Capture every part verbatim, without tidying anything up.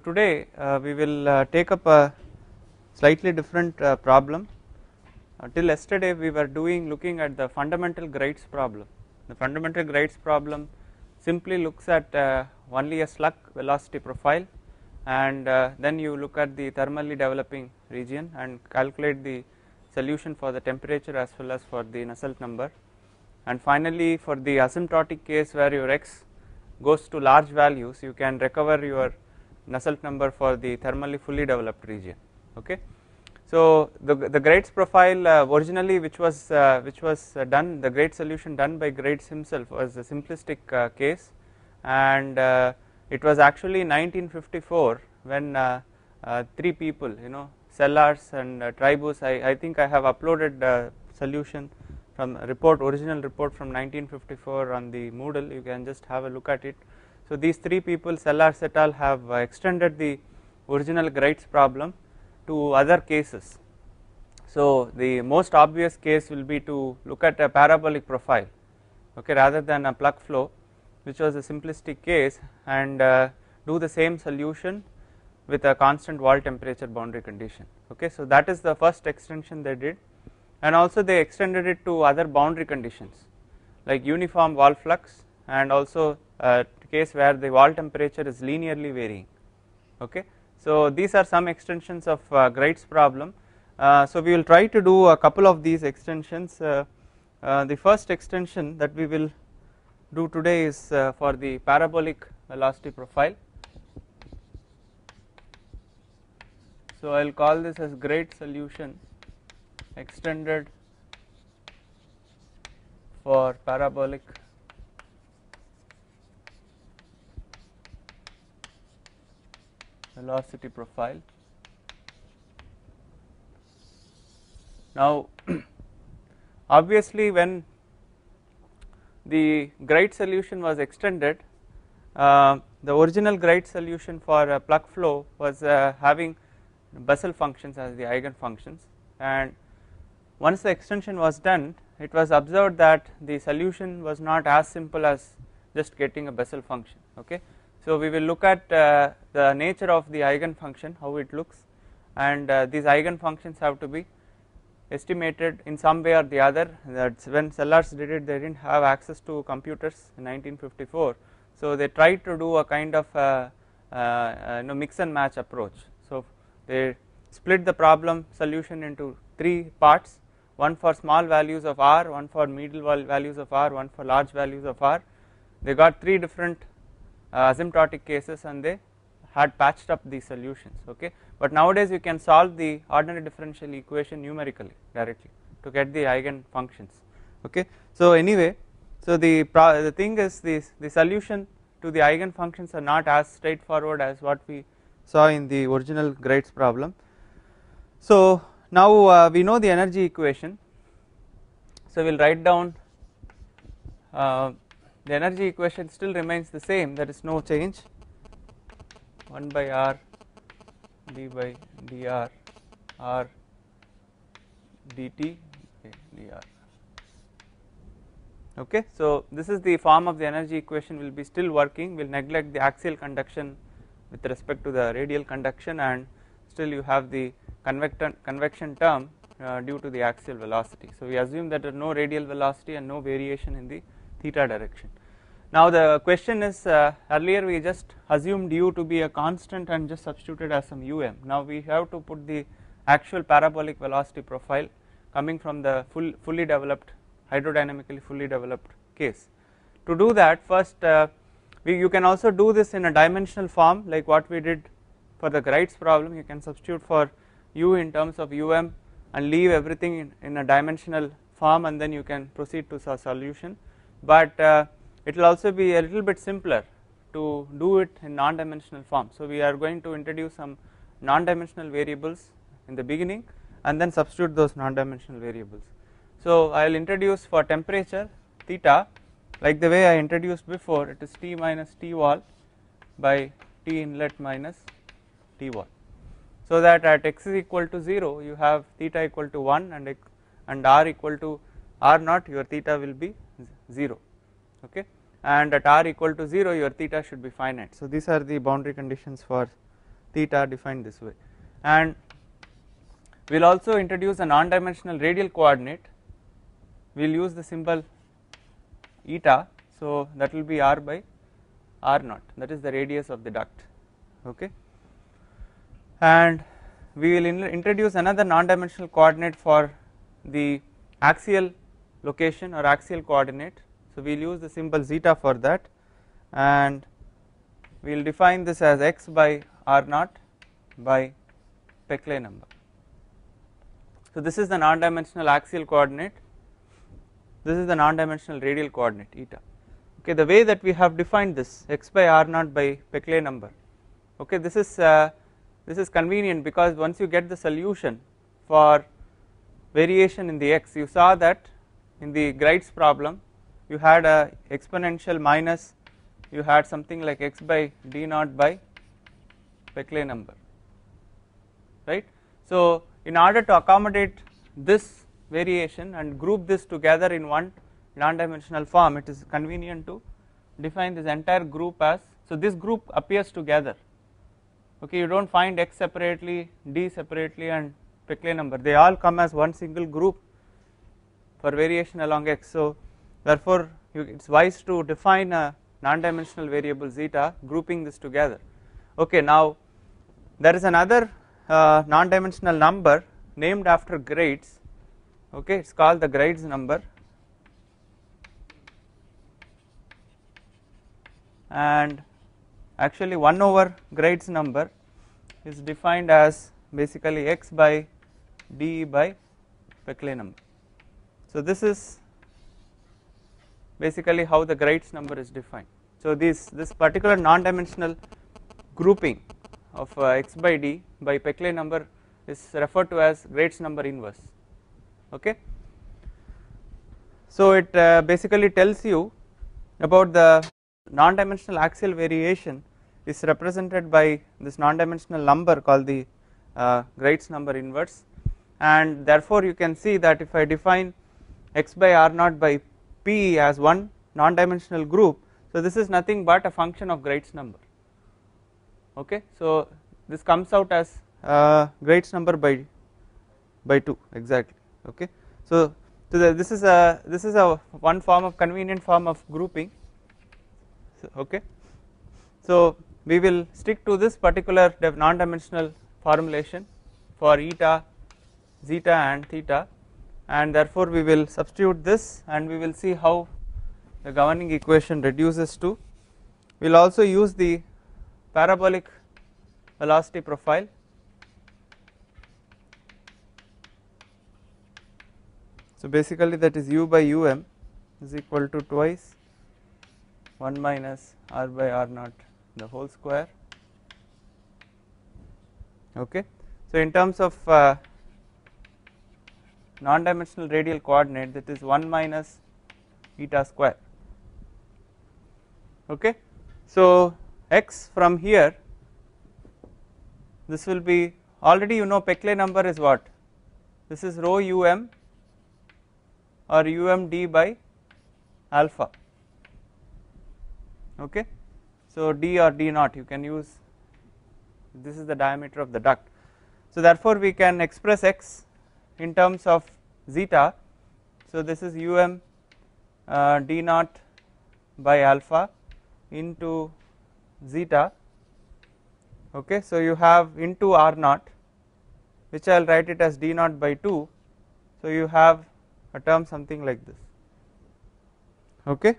today uh, we will uh, take up a slightly different uh, problem. Uh, till yesterday we were doing looking at the fundamental Graitz problem. The fundamental Graitz problem simply looks at uh, only a slug velocity profile, and uh, then you look at the thermally developing region and calculate the solution for the temperature as well as for the Nusselt number, and finally for the asymptotic case where your x goes to large values, you can recover your Nusselt number for the thermally fully developed region. Okay. So the the Graitz profile uh, originally which was uh, which was uh, done, the Graitz solution done by Graitz himself was a simplistic uh, case, and uh, it was actually nineteen fifty-four when uh, uh, three people, you know, Sellars and uh, Tribus. I, I think I have uploaded uh, solution from a report, original report from nineteen fifty-four on the Moodle. You can just have a look at it. So these three people, Sellars et al, have uh, extended the original Graitz problem to other cases. So the most obvious case will be to look at a parabolic profile, okay, rather than a plug flow, which was a simplistic case, and uh, do the same solution with a constant wall temperature boundary condition. Okay, so that is the first extension they did, and also they extended it to other boundary conditions like uniform wall flux, and also a case where the wall temperature is linearly varying. Okay, so these are some extensions of uh, Graitz problem. Uh, so we will try to do a couple of these extensions. Uh, uh, the first extension that we will do today is uh, for the parabolic velocity profile. So I will call this as Graitz solution extended for parabolic velocity profile. Now obviously when the Graitz solution was extended, uh, the original Graitz solution for a plug flow was uh, having Bessel functions as the eigenfunctions, and once the extension was done, it was observed that the solution was not as simple as just getting a Bessel function. Okay. So we will look at uh, the nature of the eigenfunction, how it looks, and uh, these eigenfunctions have to be estimated in some way or the other. That's when Sellars did it, they didn't have access to computers in nineteen fifty-four, so they tried to do a kind of uh, uh, you know, mix and match approach. So they split the problem solution into three parts, one for small values of r, one for middle values of r, one for large values of r. They got three different uh, asymptotic cases and they had patched up these solutions. Okay, but nowadays you can solve the ordinary differential equation numerically directly to get the eigen functions. Okay, so anyway, so the pro the thing is this, the solution to the eigen functions are not as straightforward as what we saw in the original Graitz problem. So now uh, we know the energy equation, so we will write down uh, the energy equation still remains the same, there is no change, one by r d by dr r dt dr. Okay, so this is the form of the energy equation will be still working. We will neglect the axial conduction with respect to the radial conduction, and still you have the convection convection term uh, due to the axial velocity. So we assume that there is no radial velocity and no variation in the theta direction. Now the question is, uh, earlier we just assumed u to be a constant and just substituted as some um. Now we have to put the actual parabolic velocity profile coming from the full fully developed, hydrodynamically fully developed case. To do that, first uh, we, you can also do this in a dimensional form like what we did for the Graitz problem. You can substitute for u in terms of um and leave everything in, in a dimensional form, and then you can proceed to a solution, but uh, it will also be a little bit simpler to do it in non-dimensional form. So we are going to introduce some non-dimensional variables in the beginning and then substitute those non-dimensional variables. So I will introduce for temperature theta like the way I introduced before, it is T minus T wall by T inlet minus T wall, so that at x is equal to zero you have theta equal to one and and r equal to r naught, your theta will be zero. Okay, and at r equal to zero your theta should be finite. So these are the boundary conditions for theta defined this way. And we will also introduce a non-dimensional radial coordinate. We will use the symbol eta, so that will be r by r naught, that is the radius of the duct. Okay. And we will in introduce another non-dimensional coordinate for the axial location or axial coordinate. So we will use the symbol zeta for that, and we will define this as x by r naught by Peclet number. So this is the non-dimensional axial coordinate, this is the non-dimensional radial coordinate eta. Okay, the way that we have defined this x by r naught by Peclet number, okay, this is uh, this is convenient because once you get the solution for variation in the x, you saw that in the Greitz problem you had a exponential minus, you had something like x by d naught by Peclet number, right. So in order to accommodate this variation and group this together in one non-dimensional form, it is convenient to define this entire group as, so this group appears together. Okay, you do not find x separately, d separately and Peclet number, they all come as one single group for variation along x. So therefore you, it is wise to define a non-dimensional variable zeta grouping this together. Okay, now there is another uh, non-dimensional number named after Greitz, okay, it is called the Greitz number, and actually one over Greitz number is defined as basically x by d by Peclet number. So this is basically how the Greitz number is defined. So this this particular non-dimensional grouping of uh, x by d by Peclet number is referred to as Greitz number inverse. Okay. So it uh, basically tells you about the non-dimensional axial variation is represented by this non-dimensional number called the uh, Greitz number inverse, and therefore you can see that if I define x by r naught by p as one non-dimensional group, so this is nothing but a function of Greitz number. Okay, so this comes out as uh, Greitz number by by two exactly. Okay, so, so the, this is a this is a one form of convenient form of grouping. So, okay, so we will stick to this particular non-dimensional formulation for eta, zeta and theta, and therefore we will substitute this and we will see how the governing equation reduces to. We will also use the parabolic velocity profile. So basically that is u by um is equal to twice one minus r by r naught the whole square. Okay, so in terms of uh, non-dimensional radial coordinate, that is one minus eta square. Okay, so x from here, this will be, already you know Peclet number is what, this is rho um or um d by alpha. Okay, so d or d naught you can use, this is the diameter of the duct. So therefore we can express x in terms of zeta, so this is um uh, d naught by alpha into zeta. Okay, so you have into r naught, which I will write it as d naught by two, so you have a term something like this. Okay,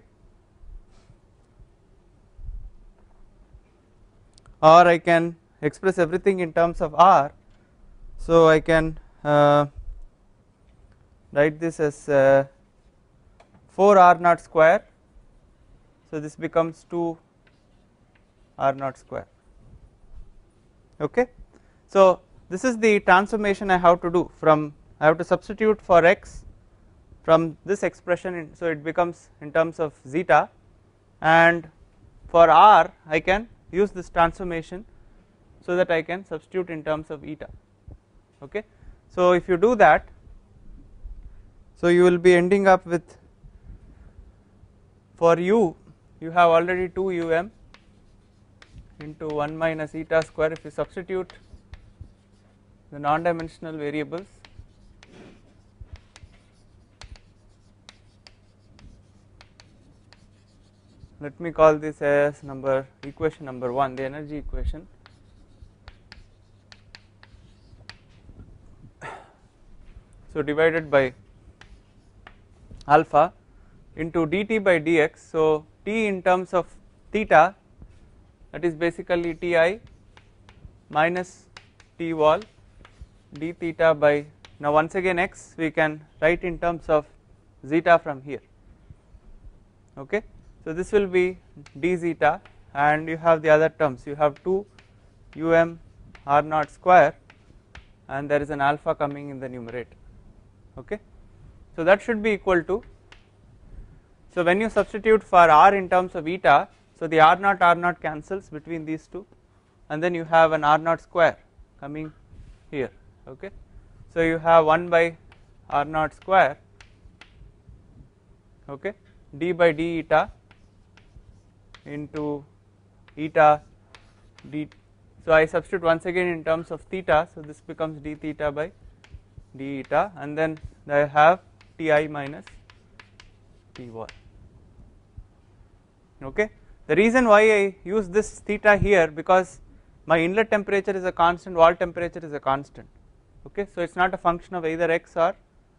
or I can express everything in terms of r, so I can uh, write this as uh, four r naught square, so this becomes two r naught square. Okay, so this is the transformation I have to do from, I have to substitute for x from this expression in, so it becomes in terms of zeta, and for r I can use this transformation so that I can substitute in terms of eta. Okay, so if you do that, so you will be ending up with, for u you have already two um into one minus eta square. If you substitute the non-dimensional variables, let me call this as number equation number one, the energy equation. So divided by alpha into dt by dx. So t in terms of theta, that is basically Ti minus T wall d theta by, now once again x we can write in terms of zeta from here. Okay, so this will be d zeta, and you have the other terms, you have two um r naught square, and there is an alpha coming in the numerator. Okay, so that should be equal to, so when you substitute for r in terms of eta, so the r naught r naught cancels between these two, and then you have an r naught square coming here. Okay, so you have one by r naught square, okay, d by d eta into eta d. So I substitute once again in terms of theta, so this becomes d theta by d eta, and then I have Ti minus T wall. Okay, the reason why I use this theta here, because my inlet temperature is a constant, wall temperature is a constant. Okay, so it's not a function of either x or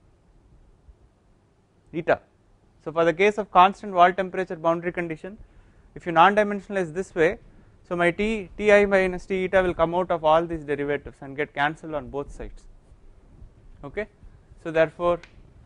eta. So for the case of constant wall temperature boundary condition, if you non-dimensionalize this way, so my t Ti minus T eta will come out of all these derivatives and get cancelled on both sides. Okay, so therefore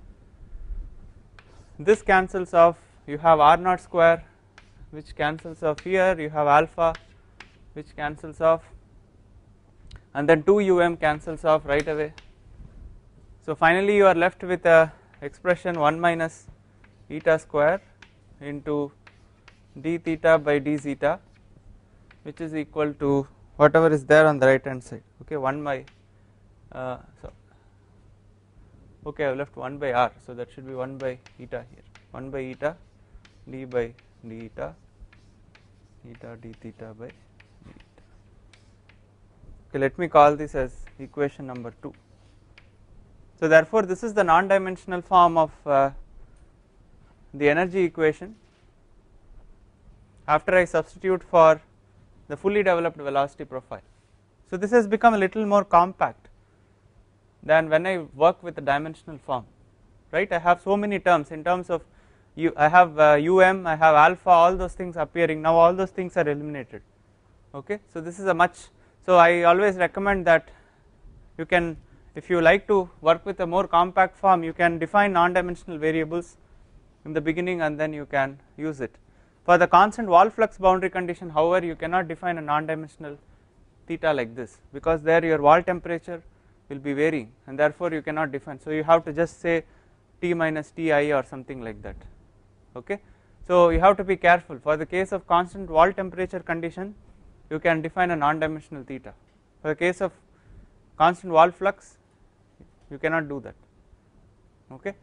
this cancels off, you have r naught square which cancels off here, you have alpha which cancels off, and then two um cancels off right away. So finally you are left with a expression one minus eta square into d theta by d zeta, which is equal to whatever is there on the right hand side. Okay, one by uh, so okay, I have left one by r, so that should be one by eta here, one by eta d by d eta, eta d theta by d eta. Okay, let me call this as equation number two. So therefore this is the non-dimensional form of uh, the energy equation after I substitute for the fully developed velocity profile. So this has become a little more compact than when I work with the dimensional form, right? I have so many terms in terms of u, I have uh, um, I have alpha, all those things appearing, now all those things are eliminated. Okay, so this is a much, so I always recommend that you can, if you like to work with a more compact form, you can define non-dimensional variables in the beginning and then you can use it. For the constant wall flux boundary condition, however, you cannot define a non-dimensional theta like this, because there your wall temperature will be varying and therefore you cannot define, so you have to just say T minus Ti or something like that. Okay, so you have to be careful. For the case of constant wall temperature condition, you can define a non-dimensional theta. For the case of constant wall flux, you cannot do that. Okay,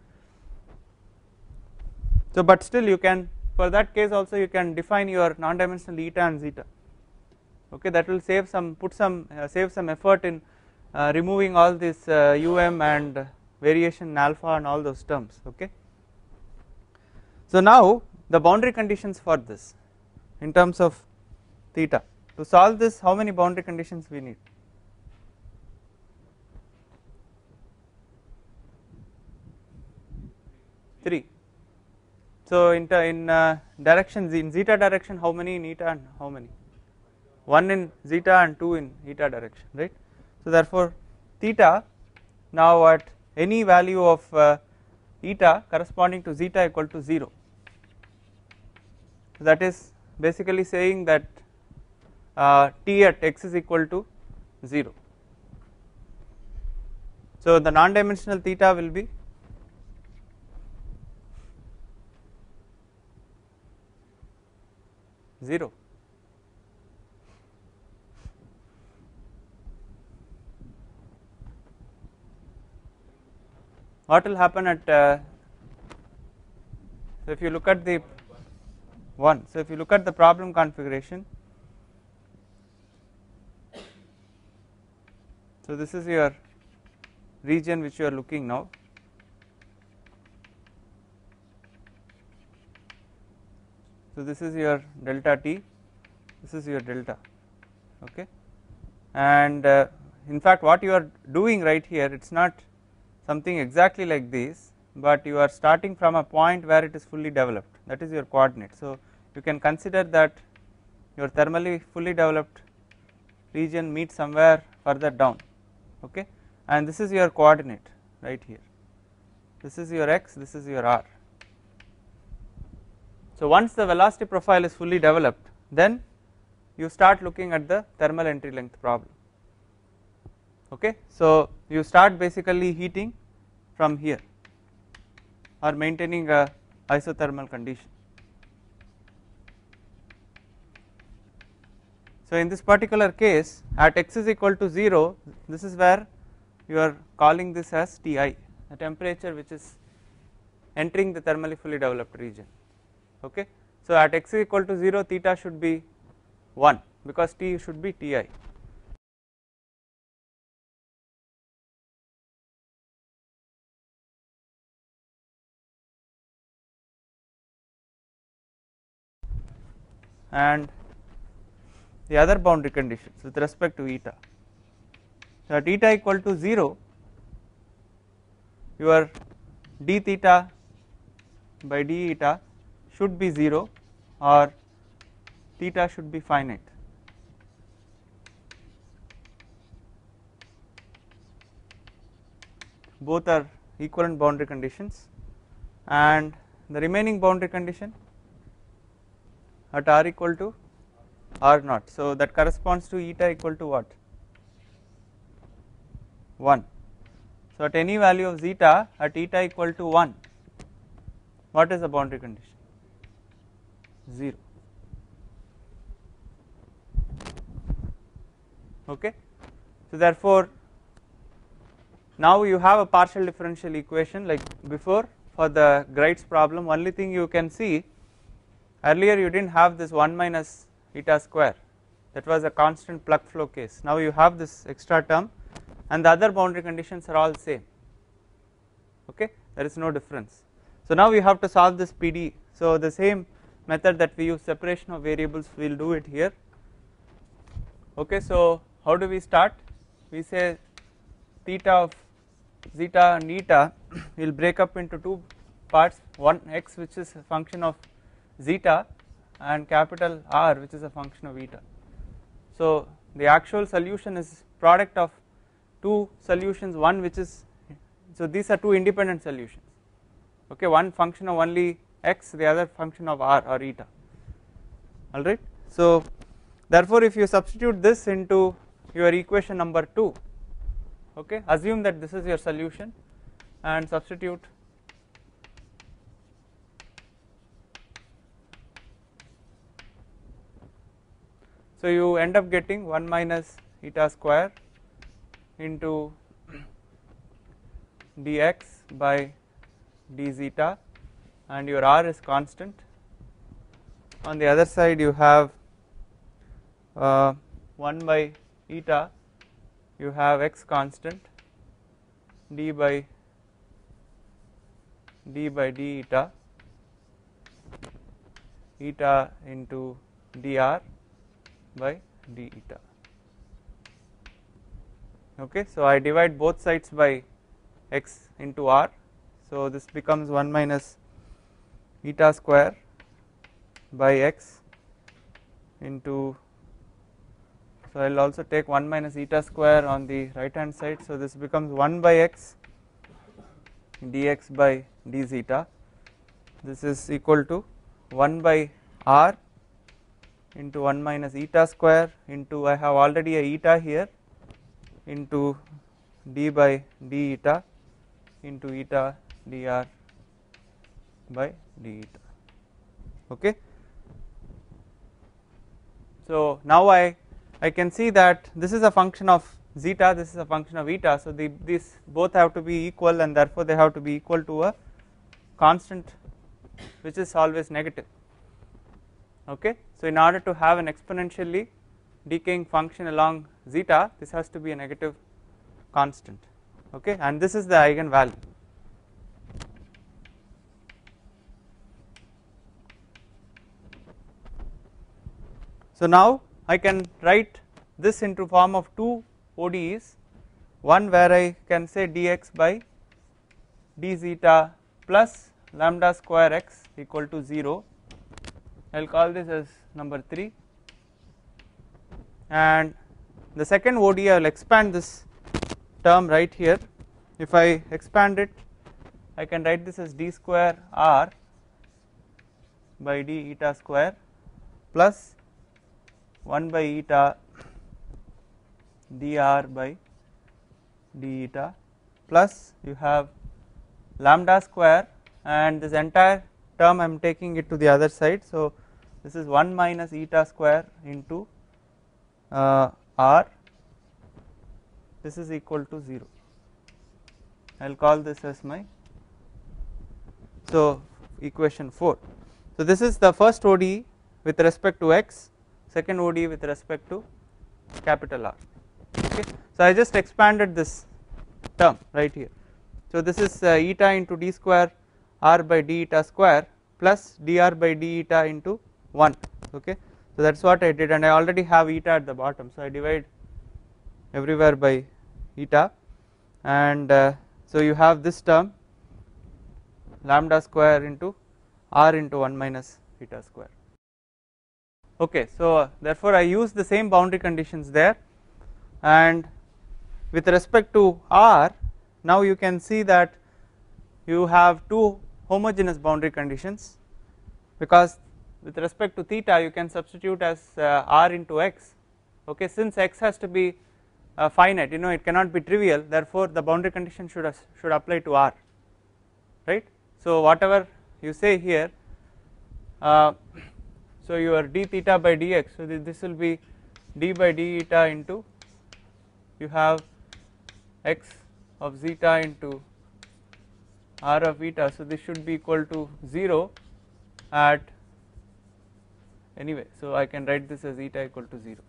so but still you can, for that case also you can define your non-dimensional eta and zeta. Okay, that will save some, put some uh, save some effort in uh, removing all this uh, um and variation in alpha and all those terms. Okay, so now the boundary conditions for this in terms of theta, to solve this how many boundary conditions we need? Three. So in, in uh, direction, in zeta direction, how many in eta and how many? One in zeta and two in eta direction, right? So therefore theta now at any value of uh, eta corresponding to zeta equal to zero. So that is basically saying that uh, t at x is equal to zero. So the non-dimensional theta will be zero. What will happen at uh, so if you look at the one, so if you look at the problem configuration, So this is your region which you are looking now. So this is your delta t, this is your delta, okay, and uh, in fact what you are doing right here, it is not something exactly like this, but you are starting from a point where it is fully developed, that is your coordinate. So you can consider that your thermally fully developed region meets somewhere further down, okay, and this is your coordinate right here, this is your x, this is your r. So once the velocity profile is fully developed, then you start looking at the thermal entry length problem, okay. So you start basically heating from here or maintaining a isothermal condition. So in this particular case, at x is equal to zero, this is where you are calling this as Ti, the temperature which is entering the thermally fully developed region, okay. So at x is equal to zero, theta should be one because T should be Ti. And the other boundary conditions with respect to eta. So at eta equal to zero, your d theta by d eta should be zero or theta should be finite. Both are equivalent boundary conditions, and the remaining boundary condition at r equal to r naught. So that corresponds to eta equal to what? one. So at any value of zeta at eta equal to one, what is the boundary condition? zero. Okay. So therefore now you have a partial differential equation like before for the Gright's problem. Only thing you can see, earlier you did not have this one minus eta square, that was a constant plug flow case. Now you have this extra term and the other boundary conditions are all same, okay, there is no difference. So now we have to solve this P D E. So the same method that we use separation of variables, we will do it here, okay. So how do we start? We say theta of zeta and eta we will break up into two parts, one x which is a function of zeta and capital R which is a function of eta. So the actual solution is product of two solutions, one which is, so these are two independent solutions, okay, one function of only x, the other function of R or eta, alright. So therefore if you substitute this into your equation number two, okay, assume that this is your solution and substitute so you end up getting one minus eta square into dx by d zeta and your R is constant. On the other side you have uh, one by eta, you have x constant, d by d by d eta, eta into dr by d eta, okay. So I divide both sides by x into r, so this becomes one minus eta square by x into, so I will also take one minus eta square on the right hand side, so this becomes one by x dx by d zeta, this is equal to one by r into one minus eta square into, I have already a eta here, into d by d eta into eta dr by d eta, okay. So now I I can see that this is a function of zeta, this is a function of eta, so the, these both have to be equal and therefore they have to be equal to a constant which is always negative, okay. So in order to have an exponentially decaying function along zeta, this has to be a negative constant, okay, and this is the eigenvalue. So now I can write this into form of two O D Es, one where I can say dx by d zeta plus lambda square x equal to zero. I will call this as number three, and the second O D E I will expand this term right here. If I expand it, I can write this as d square r by d eta square plus one by eta dr by d eta plus you have lambda square, and this entire term I am taking it to the other side. So this is one minus eta square into uh, r, this is equal to zero. I will call this as my, so equation four. So this is the first O D E with respect to x, second O D E with respect to capital R, okay. So I just expanded this term right here. So this is uh, eta into d square r by d eta square plus dr by d eta into one, okay. So that is what I did, and I already have eta at the bottom, so I divide everywhere by eta, and uh, so you have this term lambda square into r into one minus eta square. Okay, so uh, therefore I use the same boundary conditions there, and with respect to r, now you can see that you have two homogeneous boundary conditions, because with respect to theta you can substitute as uh, r into x, okay. Since x has to be uh, finite, you know, it cannot be trivial, therefore the boundary condition should uh, should apply to r, right. So whatever you say here, uh, so your d theta by dx, so this will be d by d eta into, you have x of zeta into r of eta, so this should be equal to zero at, anyway, so I can write this as eta equal to zero,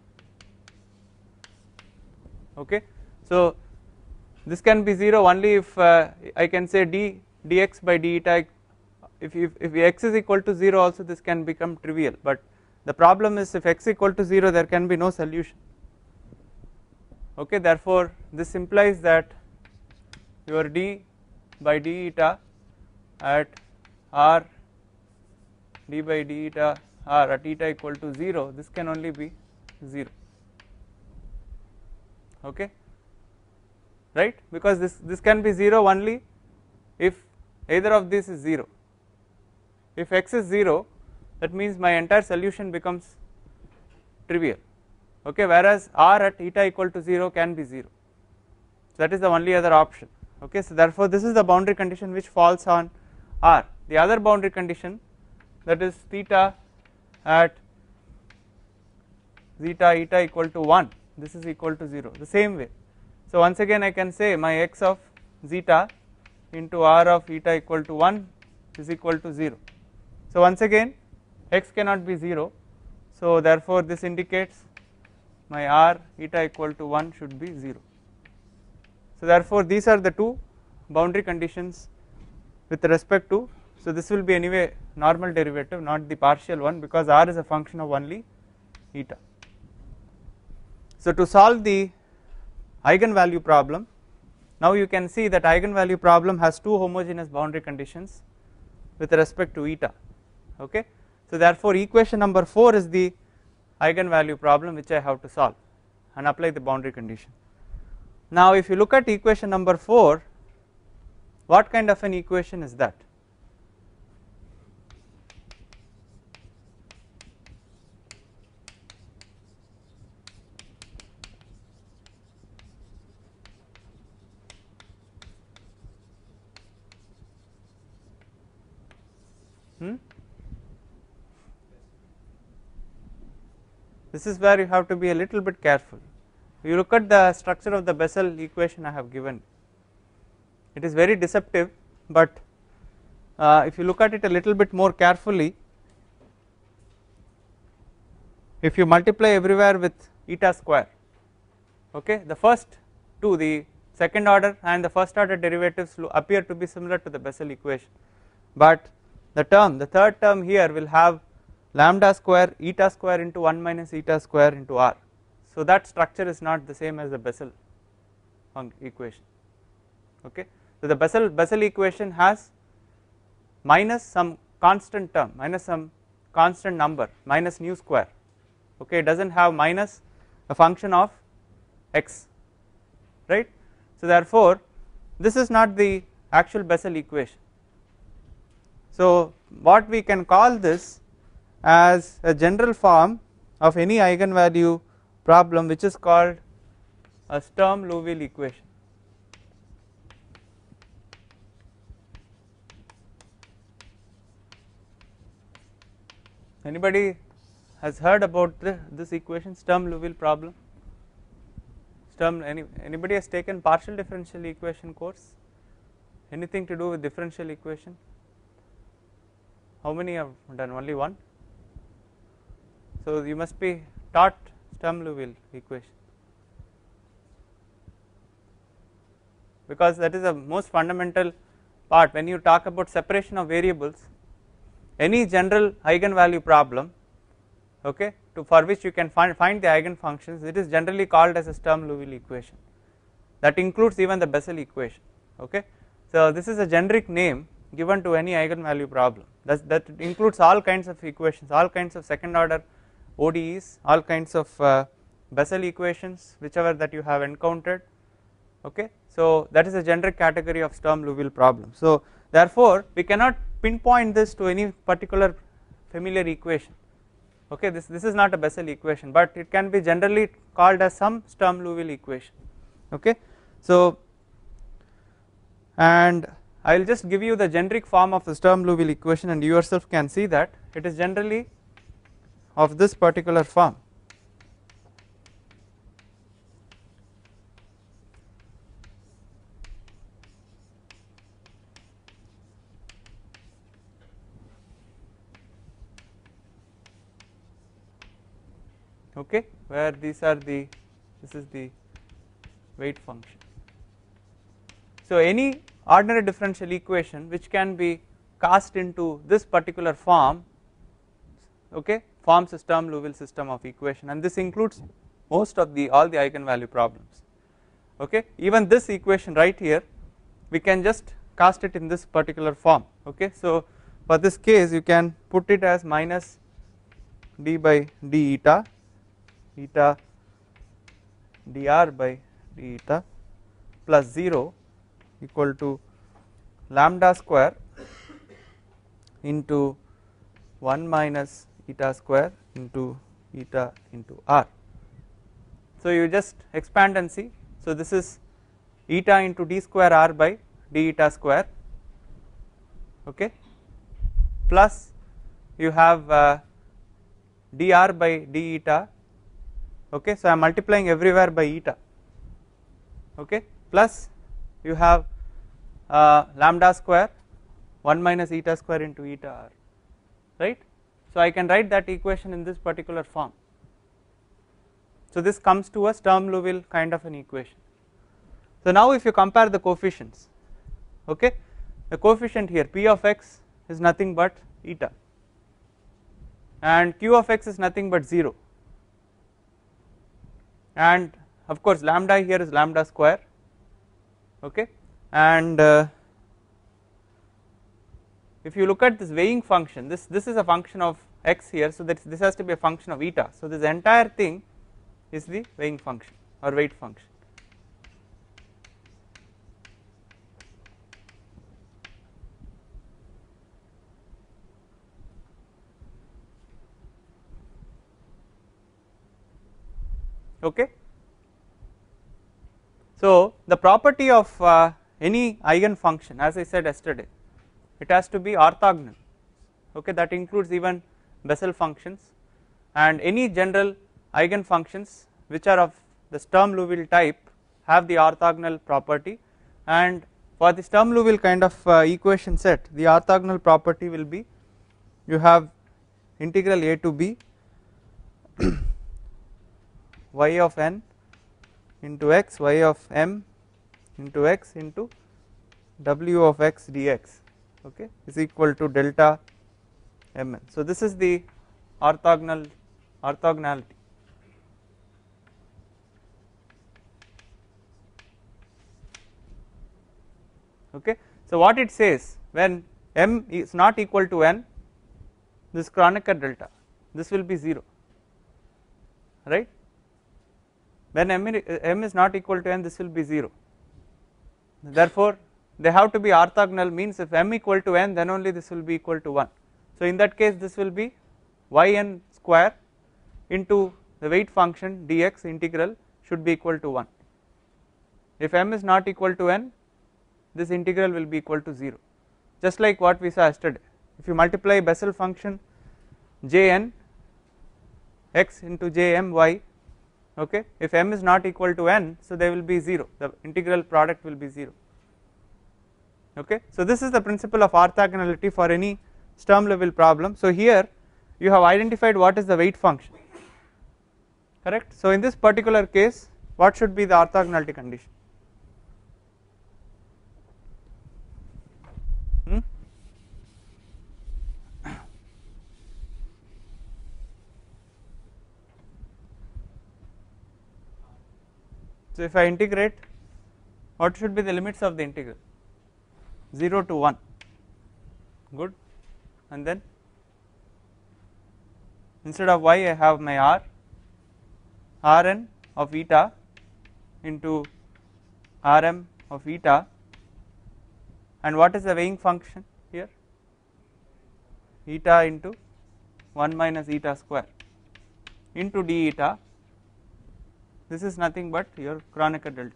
okay. So this can be zero only if uh, I can say d dx by d eta, if, if, if x is equal to zero also this can become trivial, but the problem is if x equal to zero there can be no solution, okay. Therefore this implies that your d by d eta at r d by d eta r at eta equal to zero, this can only be zero, okay, right, because this this can be zero only if either of these is zero. If x is zero, that means my entire solution becomes trivial, okay, whereas r at eta equal to zero can be zero, so that is the only other option, okay. So therefore this is the boundary condition which falls on r. The other boundary condition, that is theta at zeta eta equal to one, this is equal to zero, the same way. So once again I can say my x of zeta into r of eta equal to one is equal to zero. So once again x cannot be zero, so therefore this indicates my r eta equal to one should be zero. So therefore these are the two boundary conditions with respect to, so this will be anyway normal derivative, not the partial one, because r is a function of only eta. So to solve the eigenvalue problem, now you can see that eigenvalue problem has two homogeneous boundary conditions with respect to eta, okay. So therefore equation number four is the eigenvalue problem which I have to solve and apply the boundary condition. Now if you look at equation number four, what kind of an equation is that? Hmm? This is where you have to be a little bit careful. You look at the structure of the Bessel equation I have given, it is very deceptive, but uh, if you look at it a little bit more carefully, if you multiply everywhere with eta square, okay, the first two, the second order and the first order derivatives appear to be similar to the Bessel equation, but the term, the third term here will have lambda square eta square into one minus eta square into r. So that structure is not the same as the Bessel equation. Okay, so the Bessel Bessel equation has minus some constant term, minus some constant number, minus nu square. Okay, it does not have minus a function of x, right. So therefore this is not the actual Bessel equation. So what we can call this as a general form of any eigenvalue problem, which is called a Sturm-Liouville equation. Anybody has heard about the, this equation, Sturm-Liouville problem? Sturm, any, anybody has taken partial differential equation course? Anything to do with differential equation? How many have done? Only one? So you must be taught Sturm-Liouville equation, because that is the most fundamental part when you talk about separation of variables. Any general eigenvalue problem, okay, to for which you can find, find the eigenfunctions, it is generally called as a Sturm-Liouville equation. That includes even the Bessel equation. Okay, so this is a generic name given to any eigenvalue problem. That that includes all kinds of equations, all kinds of second order O D Es, all kinds of uh, Bessel equations, whichever that you have encountered. Okay, so that is a generic category of Sturm-Liouville problem. So therefore we cannot pinpoint this to any particular familiar equation. Okay, this this is not a Bessel equation, but it can be generally called as some Sturm-Liouville equation. Okay, so and I will just give you the generic form of the Sturm-Liouville equation, and you yourself can see that it is generally of this particular form. Okay, where these are the, this is the weight function. So any ordinary differential equation which can be cast into this particular form, okay, forms a Sturm-Liouville system of equation, and this includes most of the all the eigenvalue problems. Okay, even this equation right here, we can just cast it in this particular form. Okay, so for this case you can put it as minus d by d eta, eta dr by d eta plus zero equal to lambda square into one minus eta square into eta into r. So you just expand and see. So this is eta into d square r by d eta square, okay, plus you have uh, dr by d eta, okay, so I am multiplying everywhere by eta, okay, plus you have uh, lambda square one minus eta square into eta r, right. So I can write that equation in this particular form. So this comes to a Sturm-Liouville kind of an equation. So now if you compare the coefficients, okay, the coefficient here p of x is nothing but eta and q of x is nothing but zero, and of course lambda here is lambda square, okay, and uh, if you look at this weighing function, this this is a function of x here, so that this has to be a function of eta, so this entire thing is the weighing function or weight function. Okay. So the property of uh, any eigenfunction, as I said yesterday, it has to be orthogonal, okay, that includes even Bessel functions, and any general eigenfunctions which are of the Sturm-Liouville type have the orthogonal property, and for the Sturm-Liouville kind of uh, equation set, the orthogonal property will be, you have integral a to b y of n into x y of m into x into w of x dx, okay, is equal to delta mn. So this is the orthogonal orthogonality. Okay. So what it says, when m is not equal to n, this Kronecker delta, this will be zero, right. When m, m is not equal to n, this will be zero. Therefore they have to be orthogonal, means if m equal to n, then only this will be equal to one. So in that case this will be yn square into the weight function dx integral should be equal to one. If m is not equal to n, this integral will be equal to zero, just like what we saw yesterday. If you multiply Bessel function jn x into jm y, okay, if m is not equal to n, so they will be zero, the integral product will be zero. Okay. So this is the principle of orthogonality for any Sturm Liouville problem. So here you have identified what is the weight function, correct. So in this particular case, what should be the orthogonality condition? Hmm? So if I integrate, what should be the limits of the integral? zero to one, good, and then instead of y I have my r, rn of eta into rm of eta, and what is the weighing function here? Eta into one minus eta square into d eta, this is nothing but your Kronecker delta.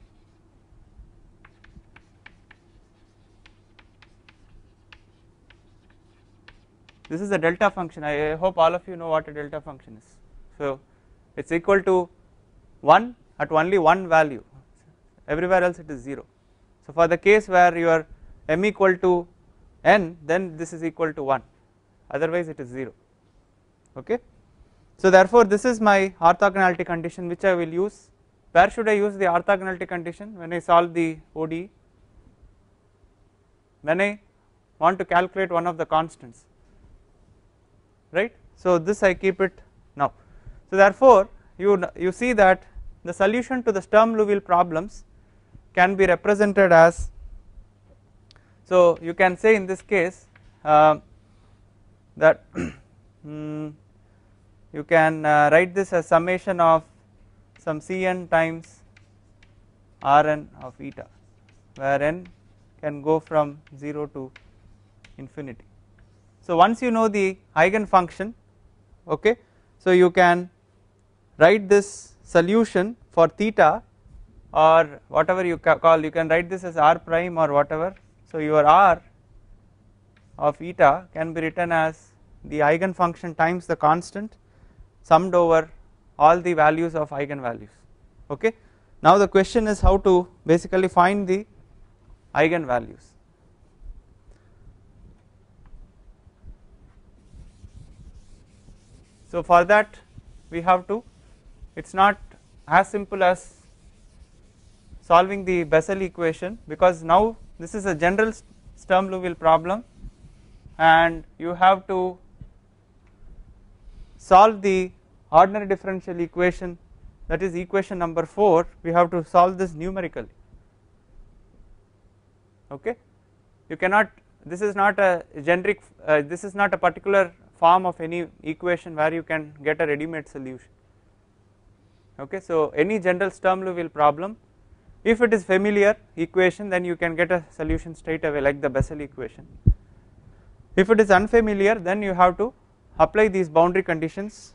This is a delta function. I hope all of you know what a delta function is. So it is equal to one at only one value, everywhere else it is zero. So for the case where your m equal to n, then this is equal to one, otherwise it is zero. Okay. So therefore this is my orthogonality condition which I will use. Where should I use the orthogonality condition? When I solve the O D E, when I want to calculate one of the constants, right. So this I keep it now. So therefore you you see that the solution to the Sturm Liouville problems can be represented as, so you can say in this case uh, that um, you can uh, write this as summation of some Cn times Rn of eta, where n can go from zero to infinity. So once you know the eigen function, okay, so you can write this solution for theta or whatever you call, you can write this as r prime or whatever. So your r of eta can be written as the eigen function times the constant summed over all the values of eigenvalues. Okay. Now the question is how to basically find the eigenvalues. So for that we have to, it is not as simple as solving the Bessel equation, because now this is a general Sturm Liouville problem and you have to solve the ordinary differential equation, that is equation number four, we have to solve this numerically. Okay. You cannot, this is not a generic, uh, this is not a particular form of any equation where you can get a ready-made solution. Okay. So any general Sturm Liouville problem, if it is familiar equation, then you can get a solution straight away like the Bessel equation. If it is unfamiliar, then you have to apply these boundary conditions,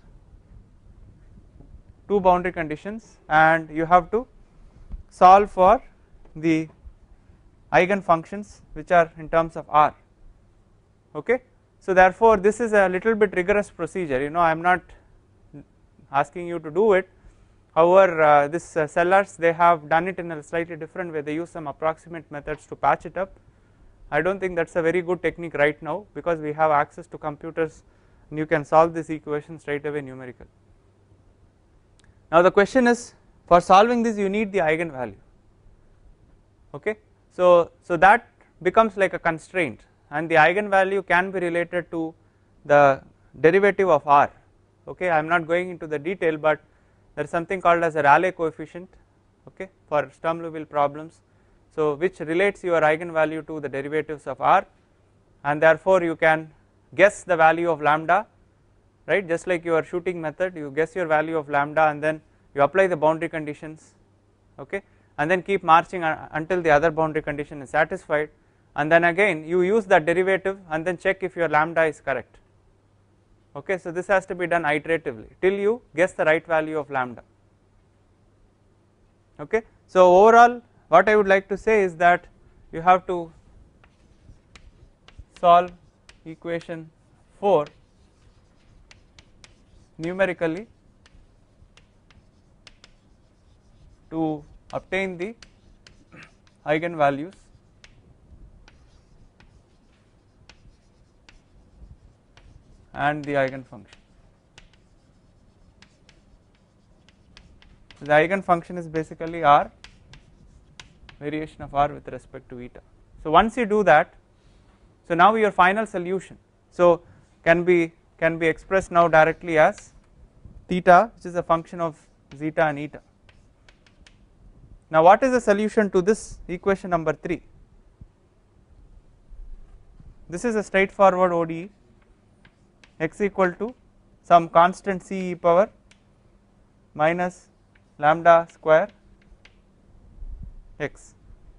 two boundary conditions, and you have to solve for the eigen functions which are in terms of r. Okay. So therefore this is a little bit rigorous procedure, you know, I am not asking you to do it. However, uh, this uh, Sellars, they have done it in a slightly different way, they use some approximate methods to patch it up. I do not think that is a very good technique right now, because we have access to computers and you can solve this equation straight away numerically. Now the question is, for solving this you need the eigenvalue, okay. So, so that becomes like a constraint, and the eigenvalue can be related to the derivative of R, okay. I am not going into the detail, but there is something called as a Rayleigh coefficient, okay, for Sturm-Liouville problems, so which relates your eigenvalue to the derivatives of R, and therefore you can guess the value of lambda, right, just like your shooting method, you guess your value of lambda and then you apply the boundary conditions, okay, and then keep marching until the other boundary condition is satisfied, and then again you use that derivative and then check if your lambda is correct, okay. So this has to be done iteratively till you guess the right value of lambda, okay. So overall what I would like to say is that you have to solve equation four numerically to obtain the eigenvalues and the eigenfunction. So the eigenfunction is basically R, variation of R with respect to eta. So once you do that, so now your final solution, so can be can be expressed now directly as theta, which is a function of zeta and eta. Now what is the solution to this equation number three? This is a straightforward O D E, x equal to some constant c e power minus lambda square x,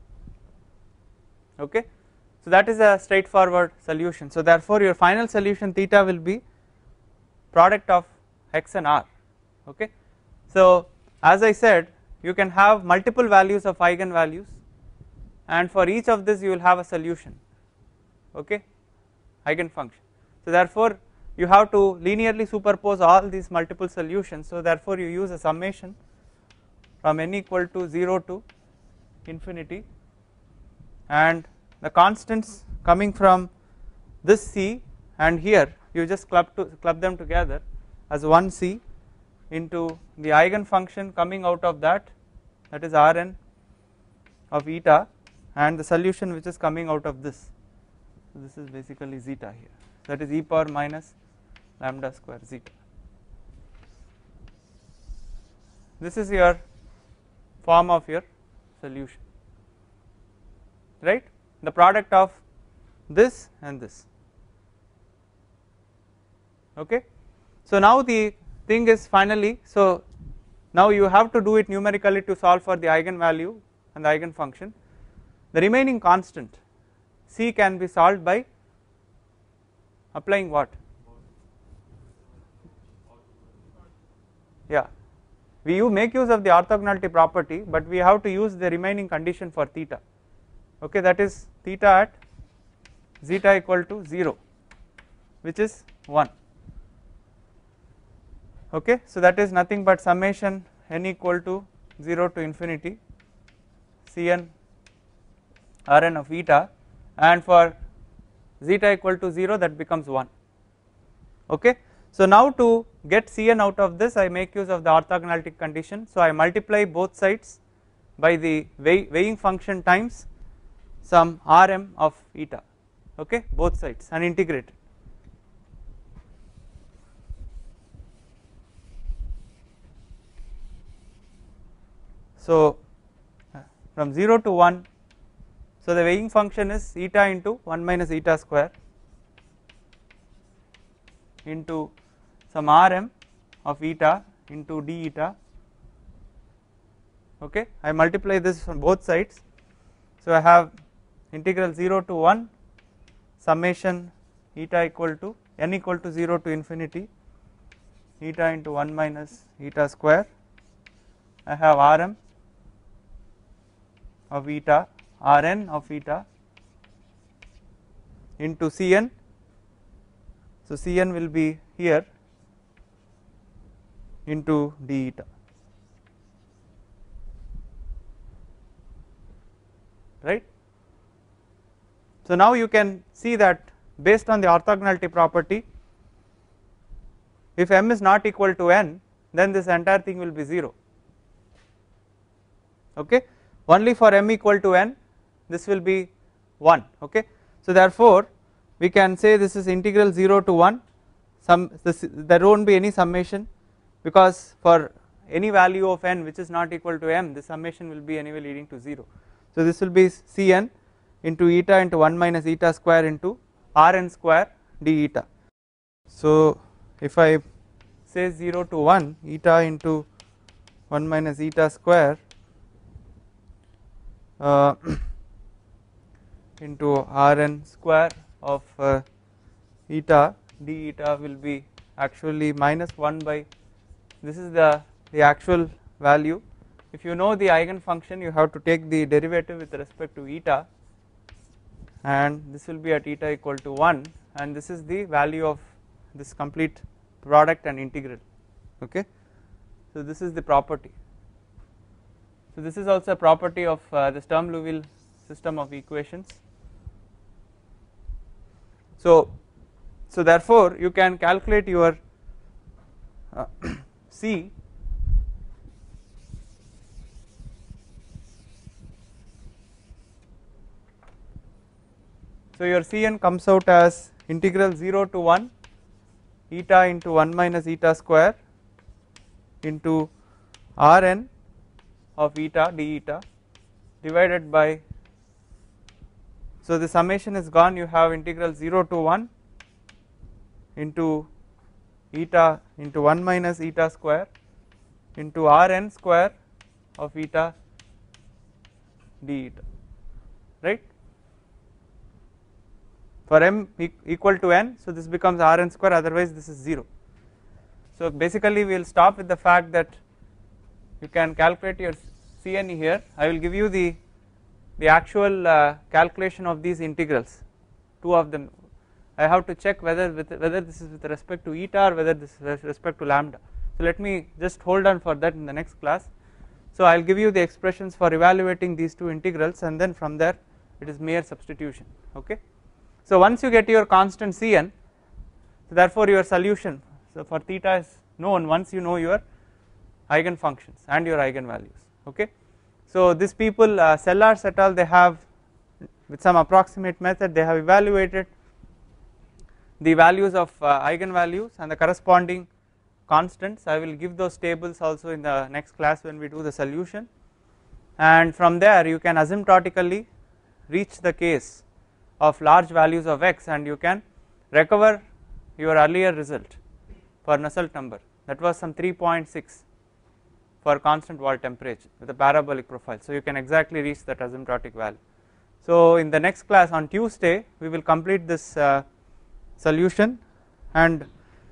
okay. So that is a straightforward solution. So therefore your final solution theta will be product of x and r, okay. So as I said, you can have multiple values of eigenvalues, and for each of this you will have a solution, okay, eigenfunction. So therefore you have to linearly superpose all these multiple solutions, so therefore you use a summation from n equal to zero to infinity, and the constants coming from this c and here you just club to club them together as one c into the eigenfunction coming out of that, that is Rn of eta, and the solution which is coming out of this. So this is basically zeta here, that is e power minus lambda square zeta. This is your form of your solution, right, the product of this and this, okay. So now the thing is finally, so now you have to do it numerically to solve for the eigenvalue and the eigenfunction. The remaining constant c can be solved by applying what? Yeah, we you make use of the orthogonality property, but we have to use the remaining condition for theta, okay, that is theta at zeta equal to zero, which is one, okay. So that is nothing but summation n equal to zero to infinity Cn Rn of eta, and for zeta equal to zero that becomes one, okay. So now to get Cn out of this I make use of the orthogonality condition, so I multiply both sides by the weigh, weighing function times some Rm of eta, okay, both sides, and integrate it. So from zero to one, so the weighing function is eta into one minus eta square into some Rm of eta into d eta, okay. I multiply this from both sides, so I have integral zero to one summation eta equal to n equal to zero to infinity eta into one minus eta square, I have Rm of eta Rn of eta into Cn, so Cn will be here into d eta, right. So now you can see that based on the orthogonality property, if m is not equal to n, then this entire thing will be zero, okay. Only for m equal to n this will be one, okay. So therefore we can say this is integral zero to one, some this, there won't be any summation, because for any value of n which is not equal to m, the summation will be anyway leading to zero. So this will be Cn into eta into one minus eta square into Rn square d eta. So if I say zero to one, eta into one minus eta square uh, into Rn square of uh, eta d eta will be actually minus one by, this is the, the actual value. If you know the eigen function, you have to take the derivative with respect to eta, and this will be at eta equal to one, and this is the value of this complete product and integral, okay. So this is the property. So this is also a property of uh, the Sturm-Liouville system of equations. So, so therefore you can calculate your uh, C so your Cn comes out as integral zero to one eta into one minus eta square into Rn of eta d eta divided by, so the summation is gone, you have integral zero to one into eta into one minus eta square into Rn square of eta d eta, right. For m equal to n, so this becomes Rn square, otherwise this is zero. So basically we will stop with the fact that you can calculate your Cn here. I will give you the the actual uh, calculation of these integrals, two of them. I have to check whether with, whether this is with respect to eta or whether this is with respect to lambda. So let me just hold on for that in the next class. So I will give you the expressions for evaluating these two integrals, and then from there it is mere substitution, okay. So once you get your constant Cn, so therefore your solution, so for theta is known once you know your eigen functions and your eigen values, okay. So these people uh, Sellars et al, they have with some approximate method they have evaluated the values of uh, eigen values and the corresponding constants. I will give those tables also in the next class when we do the solution, and from there you can asymptotically reach the case of large values of x, and you can recover your earlier result for Nusselt number, that was some three point six for constant wall temperature with a parabolic profile. So you can exactly reach that asymptotic value. So in the next class on Tuesday we will complete this uh, solution, and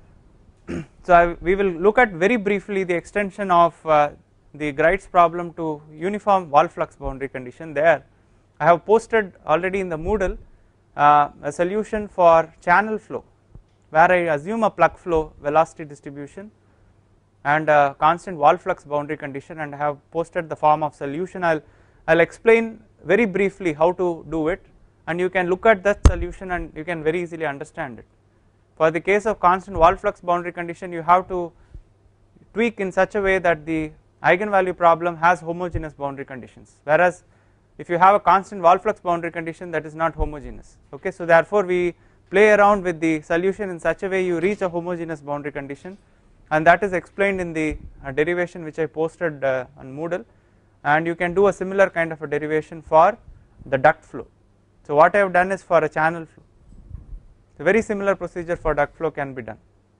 so I, we will look at very briefly the extension of uh, the Greitz problem to uniform wall flux boundary condition. There I have posted already in the Moodle uh, a solution for channel flow, where I assume a plug flow velocity distribution and a constant wall flux boundary condition, and I have posted the form of solution. I will I will explain very briefly how to do it, and you can look at that solution and you can very easily understand it. For the case of constant wall flux boundary condition, you have to tweak in such a way that the eigenvalue problem has homogeneous boundary conditions, whereas if you have a constant wall flux boundary condition, that is not homogeneous, okay. So therefore we play around with the solution in such a way you reach a homogeneous boundary condition, and that is explained in the uh, derivation which I posted uh, on Moodle, and you can do a similar kind of a derivation for the duct flow. So what I have done is for a channel flow, a very similar procedure for duct flow can be done.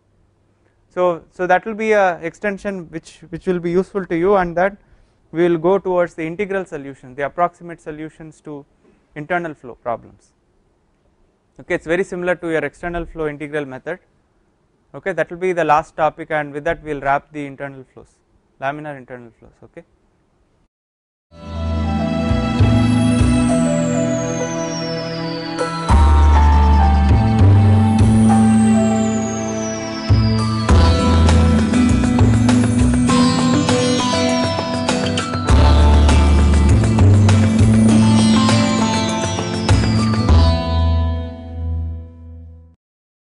So, so that will be a extension which, which will be useful to you, and that we will go towards the integral solution, the approximate solutions to internal flow problems, okay. It is very similar to your external flow integral method, okay. That will be the last topic, and with that we will wrap the internal flows, laminar internal flows, okay.